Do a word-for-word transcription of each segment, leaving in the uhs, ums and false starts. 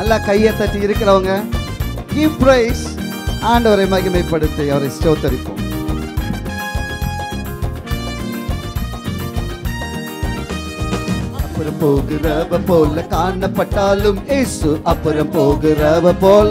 நல்லா கையை தட்டி இருக்கிறவங்க give praise, ஆண்டவரை மகிமைப்படுத்தி அவரை ஸ்தோத்தரிப்போம். அப்புறம் போகிறவ போல காணப்பட்டாலும் இயேசு அப்புறம் போகிறவ போல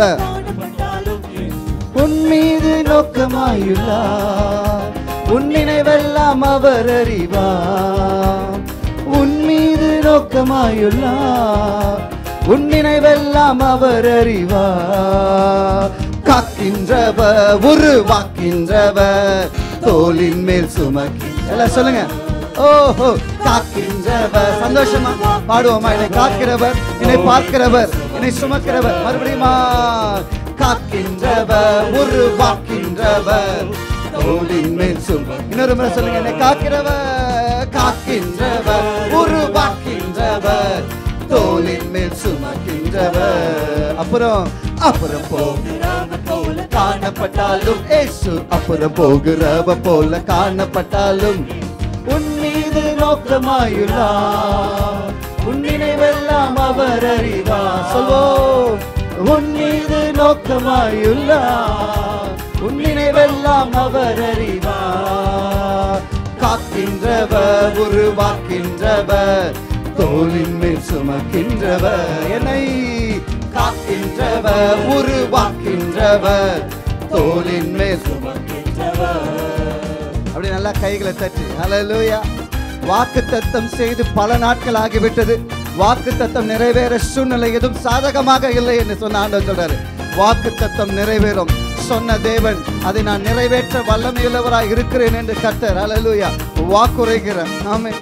உன் மீது நோக்கமாயுள்ளார், உன் நினைவெல்லாம் அவர் அறிவார். உன் மீது நோக்கமாயுள்ளார், உன் நினைவெல்லாம் அவர் அறிவார். காக்கின்றவர் உருவாக்கின்றவர் தோளின் மேல் சுமக்கி எல்லாம் சொல்லுங்க. ஓஹோ, காக்கின்றவர். சந்தோஷமா பாடுவோமா? என்னை காக்கிறவர், என்னை பார்க்கிறவர், என்னை சுமக்கிறவர். மறுபடியுமா? காக்கின்றவர் உருவாக்கின்றவர் தோளின் மேல் சுமக்கி. இன்னொரு முறை சொல்லுங்க. என்னை காக்கிறவர், காக்கின்றவர் உருவாக்கின்றவர் தோளின் மேல் சுமக்கின்றவர். அப்புறம் அப்புறம் போகிறவ போல காணப்பட்டாலும் இயேசு அப்புறம் போகிறவ போல காணப்பட்டாலும் உன் மீது நோக்கமாயுள்ளார், உன் நினைவெல்லாம் அவர் அறிவார். சொல்வோம். உன் மீது நோக்கமாயுள்ளார், உன் நினைவெல்லாம் அவர் அறிவார். காக்கின்றவர் உருவாக்கின்றவர் தோளின் மேல் சுமக்கின்றவர். என்னை காக்கின்றவர் உருவாக்கின்றவர் தோளின் மேல் சுமக்கின்றவர். அப்படி நல்லா கைகளை தட்டி ஹல்லேலூயா. வாக்குத்தத்தம் செய்து பல நாட்கள் ஆகிவிட்டது. வாக்குத்தத்தம் நிறைவேற சூழ்நிலை எதுவும் சாதகமாக இல்லை என்று சொன்ன ஆண்டவர் சொல்றாரு. வாக்குத்தத்தம் நிறைவேறும் சொன்ன தேவன் அதை நான் நிறைவேற்ற வல்லமையுள்ளவராய் இருக்கிறேன் என்று கர்த்தர் ஹல்லேலூயா வாக்குரைக்கிறார். ஆமென்.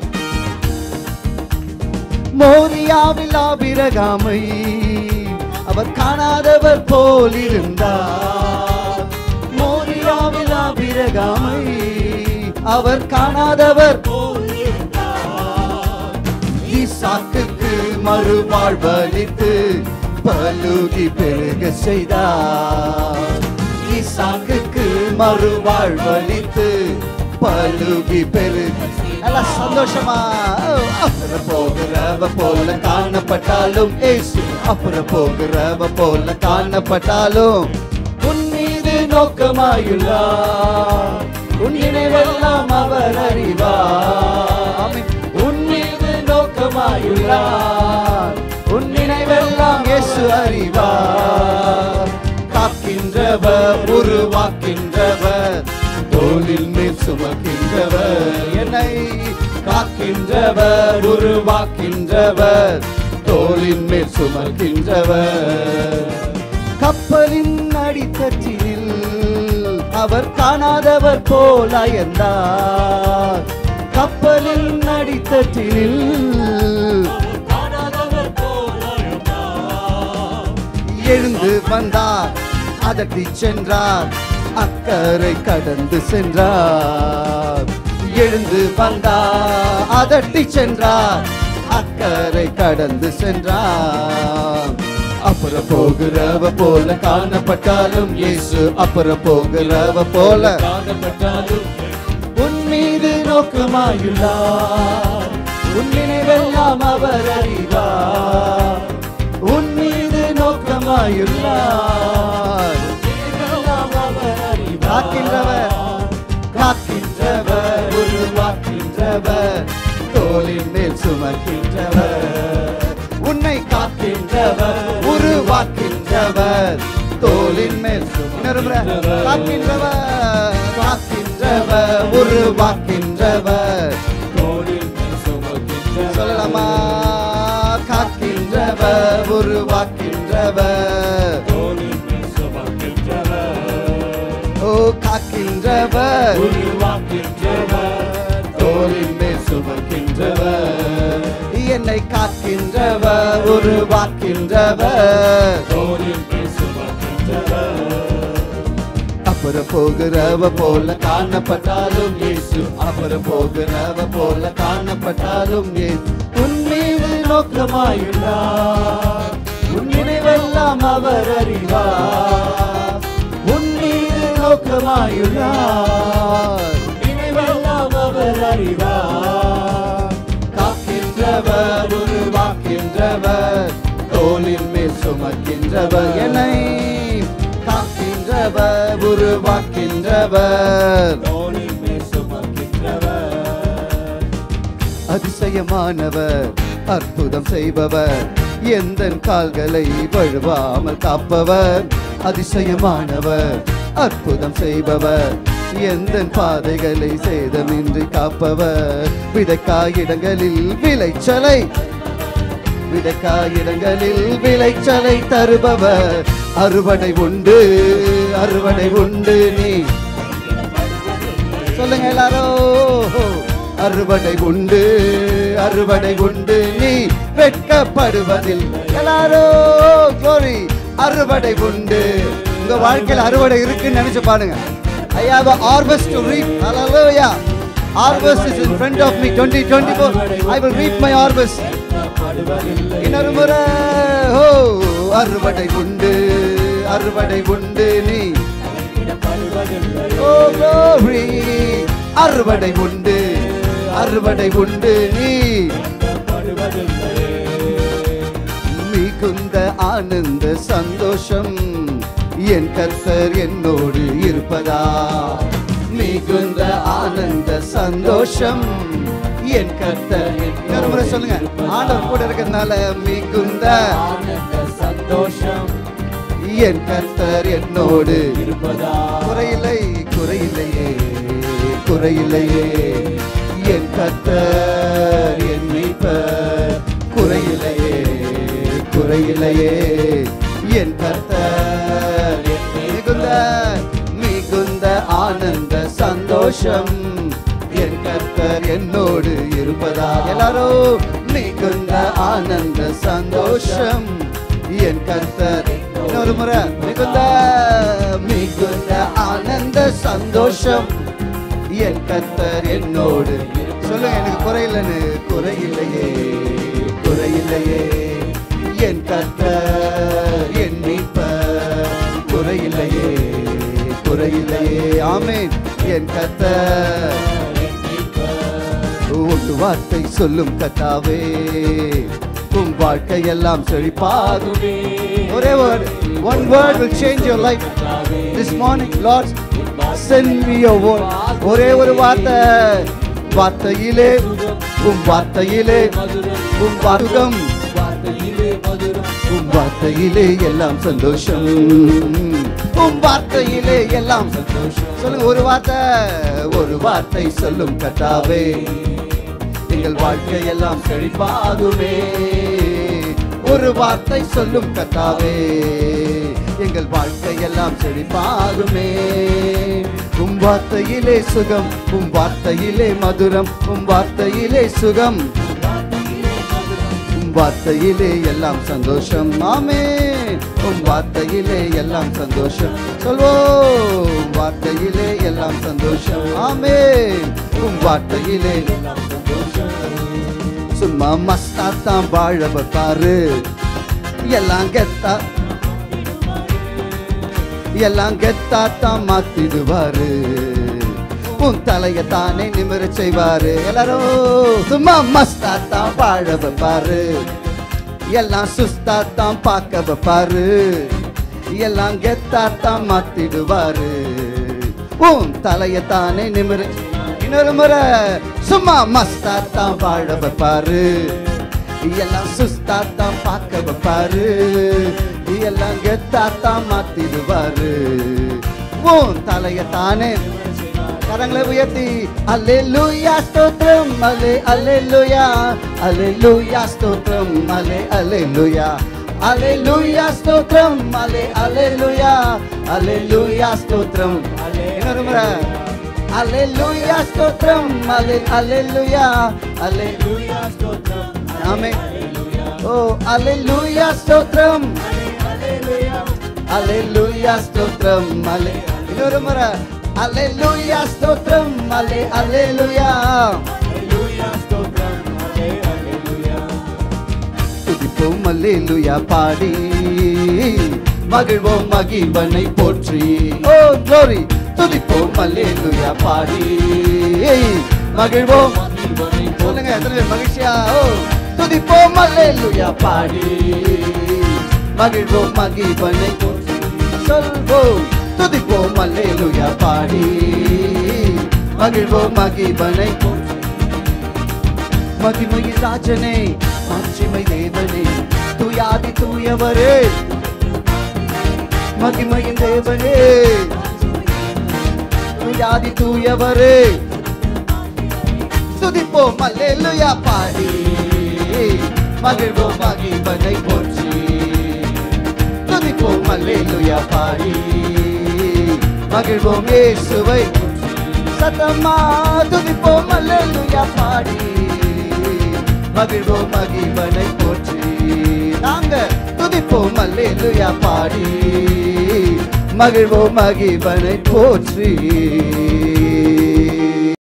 மோரியாவில் ஆபிரகாமை அவர் காணாதவர் போல் இருந்தார். மோரியாவில் ஆபிரகாமை அவர் காணாதவர் போல் இருந்தார். ஈசாக்குக்கு மறுவாழ்வளித்து பலுகி பெருக செய்தார். ஈசாக்குக்கு மறுவாழ்வளித்து பலுகி பெருக. நல்லா சந்தோஷமா. அப்புறம் போகிறவ போல காணப்பட்டாலும் இயேசு அப்புறம் போகிறவ போல காணப்பட்டாலும் உன் மீது நோக்கமாயுள்ளார், உன் நினைவெல்லாம் அவர் அறிவார். உன் மீது நோக்கமாயுள்ளார், உன் நினைவெல்லாம் இயேசு அறிவார். காக்கின்றவர் உருவாக்கின்றவர் தோளில் மேல் சுமக்கின்றவர். என்னை காக்கின்றவர் உருவாக்கின்றவர் தோளின் மேல் சுமக்கின்றவர். கப்பலின் அடித்தட்டில் அவர் காணாதவர் போல இருந்தார். கப்பலின் அடித்தட்டில் எழுந்து வந்தார், அதட்டி சென்றார், அக்கறை கடந்து சென்றார். எழுந்து வந்தார், அதட்டி சென்றார், அக்கறை கடந்து சென்றார். அப்புறம் போகிறவ போல காணப்பட்டாலும் இயேசு அப்புறம் போகிறவ போல காணப்பட்டாலும் உன் மீது நோக்கமாயுள்ளார், உன் நினைவெல்லாம் அவர் அறிவார். உன் மீது நோக்கமாயுள்ளார், காக்கின்றவர் காக்கின்றவர் உருவாக்கின்றவர் தோளின் மேல் சுமக்கின்றவர். உன்னை காக்கின்றவர் உருவாக்கின்றவர் தோளின் மேல் சுமக்கின்றவர். காக்கின்றவர் காக்கின்றவர் உருவாக்கின்றவர் தோளின் மேல் சுமக்கின்றவர். சொல்லலாமா? காக்கின்றவர் உருவாக்கின்றவர் தோளின் மேல் சுமக்கின்றவர். ஓ காக்கின்றவர் உருவாக்கின்றவர் தோளின் மேல் சுமக்கின்றவர். என்னை காக்கின்றவர் உருவாக்கின்றவர் தோளின் மேல் சுமக்கின்றவர். அப்புறம் போகிறவ போல காணப்பட்டாலும் இயேசு அப்புறம் போகிறவ போல காணப்பட்டாலும் இயேசு உன் மீது நோக்கமாயுள்ளார், உன் நினைவெல்லாம் அவர் அறிவார். உன் மீது நோக்கமாயுள்ளார், நினைவெல்லாம் அவர் அறிவார். காக்கின்றவர் உருவாக்கின்றவர் தோளின் மேல் சுமக்கின்றவர், என்னை காக்கின்றவர், உருவாக்கின்றவர், அதிசயமானவர், அற்புதம் செய்பவர், எந்தன் கால்களை வழுவாமல் காப்பவர், அதிசயமானவர், அற்புதம் செய்பவர், எந்தன் பாதைகளை சேதமின்றி காப்பவர், விதைக்காயிடங்களில் விளைச்சலை விதைக்காயிடங்களில் விளைச்சலை தருபவர், அறுவடை உண்டு அறுவடை உண்டு நீ சொல்லுங்க எல்லாரும், அறுவடை உண்டு அறுவடை உண்டு நீ வெட்கப்படுவதில், எல்லாரும் glory, அறுவடை உண்டு. உங்க வாழ்க்கையில் அறுவடை இருக்குன்னு நினைச்சு பாருங்க. I have a harvest to reap. Hallelujah. Harvest is in front of me. twenty twenty-four I will reap my harvest. இன்னொரு முறை ஓ அறுவடை உண்டு அறுவடை உண்டு நீ ஓ glory, அறுவடை உண்டு அறுவடை உண்டு நீ மிகுந்த ஆனந்த சந்தோஷம் என் கர்த்தர் என்னோடு இருப்பதா, மிகுந்த ஆனந்த சந்தோஷம் என் கர்த்தர். இன்னொரு முறை சொல்லுங்க, ஆண்டவர் கூட இருக்கிறதுனால மிகுந்த ஆனந்த சந்தோஷம் என் கர்த்தர் என்னோடு இருப்பதா, குறையில்லை குறையில்லையே குறையில்லையே என் கர்த்தர் என் மீட்பர், குறையில்லையே குறையில்லையே என் கர்த்தர், மிகுந்த மிகுந்த ஆனந்த சந்தோஷம் என் கர்த்தர் என்னோடு இருப்பதா, எல்லாரும் மிகுந்த ஆனந்த சந்தோஷம் என் கர்த்தர். இன்னொரு முறை மிகுந்த மிகுந்த ஆனந்த சந்தோஷம் என் கர்த்தர் என்னோடு, சொல்லுங்க எனக்கு குறையில்லைன்னு, குறையில்லையே குறையில்லையே என் கர்த்தர் என் மீட்பர், குறையில்லையே குறையில்லையே ஆமென் என் கர்த்தர். ஒரு வார்த்தை சொல்லும் கர்த்தாவே, உம் வாழ்க்கையெல்லாம் செழிப்பாகுமே. ஒரே word, one word will change your life. This morning, Lord, send me your word. ஒரே ஒரு வார்த்தை, வார்த்தையிலே உம் வார்த்தையிலே உம் வார்த்தம், உம் வார்த்தையிலே எல்லாம் சந்தோஷம், உம் வார்த்தையிலே எல்லாம் சந்தோஷம். சொல்லுங்க ஒரு வார்த்தை, ஒரு வார்த்தை சொல்லும் கர்த்தாவே, எங்கள் வாழ்க்கை எல்லாம் செழிப்பாகுமே. ஒரு வார்த்தை சொல்லும் கர்த்தாவே, எங்கள் வாழ்க்கை எல்லாம் செழிப்பாகுமே. உம் வார்த்தையிலே சுகம், உம் வார்த்தையிலே மதுரம், உம் வார்த்தையிலே சுகம், உம் வார்த்தையிலே எல்லாம் சந்தோஷம். ஆமென். உம் வார்த்தையிலே எல்லாம் சந்தோஷம். சொல்வோம், வார்த்தையிலே எல்லாம் சந்தோஷம். ஆமென். உம் வார்த்தையிலே எல்லாம் சந்தோஷம். சும்மா மஸ்தாத்தான் வாழ வைப்பாரு, எல்லாம் கெத்தா எல்லாம் கெத்தாத்தான் மாத்திடுவாரு, உன் தலையை தானே நிமிர செய்வாரு. எல்லாரும் சும்மா மஸ்தாத்தான் வாழ வைப்பாரு, எல்லாம் சுஸ்தாத்தான் பார்க்க வைப்பாரு, எல்லாம் கெத்தாத்தான் மாத்திடுவாரு, உன் தலையை தானே நிமிர. இன்னொரு முறை சும்மா மஸ்தாத்தான் வாழ வைப்பாரு, எல்லாம் சுஸ்தாத்தான் பார்க்க வைப்பாரு, எல்லாம் கெத்தாத்தான் மாத்திடுவாரு, உன் தலையை தானே. கரங்களை உயர்த்தி அல்லேலூயா ஸ்தோத்திரம், அல்லே அல்லேலூயா, அல்லேலூயா ஸ்தோத்திரம், அல்லே அல்லேலூயா, அல்லேலூயா ஸ்தோத்திரம், அல்லே அல்லேலூயா, அல்லேலூயா ஸ்தோத்திரம். இன்னொரு முறை அல்லேலூயா ஸ்தோத்திரம், அல்லே அல்லேலூயா, அல்லேலூயா ஸ்தோத்திரம். ஆமென். ஓ அல்லேலூயா ஸ்தோத்திரம், அல்லேலூயா ஸ்தோத்திரம், அல்லே. இன்னொரு முறை அல்லேலூயா ஸ்தோத்திரம், அல்லே அல்லேலூயா, அல்லேலூயா ஸ்தோத்திரம், அல்லே அல்லேலூயா. துதிப்போம் அல்லேலூயா பாடி, மகிழ்வோம் மகிழ்வனை போற்றி. ஓ glory. துதிப்போம் அல்லேலூயா பாடி, மகிழ்வோம். சொல்லுங்க எத்தனை பேர் மகிழ்ச்சியா? ஓ துதிப்போம் அல்லேலூயா பாடி, மகிழ்வோம் மகிழ்வனை போற்றி சொல்வோம் துதிப்போம் அல்லேலூயா பாடி மகிழ்வோம் மகிழ்வனை போற்றி மகிமையின் ராஜனே மாட்சிமை தேவனே தூயாதி தூயவரே மகிமையின் தேவனே தூயாதி தூயவரே துதிப்போம் அல்லேலூயா பாடி மகிழ்வோம் மகிழ்வனை போற்றி துதிப்போம் அல்லேலூயா பாடி மகிழ்வோம் இயேசுவை சத்தமா துதிப்போம் அல்லேலூயா பாடி மகிழ்வோம் மகிழ்வனை போற்றி நாங்க துதிப்போம் அல்லேலூயா பாடி மகிழ்வோம் மகிழ்வனை போற்றி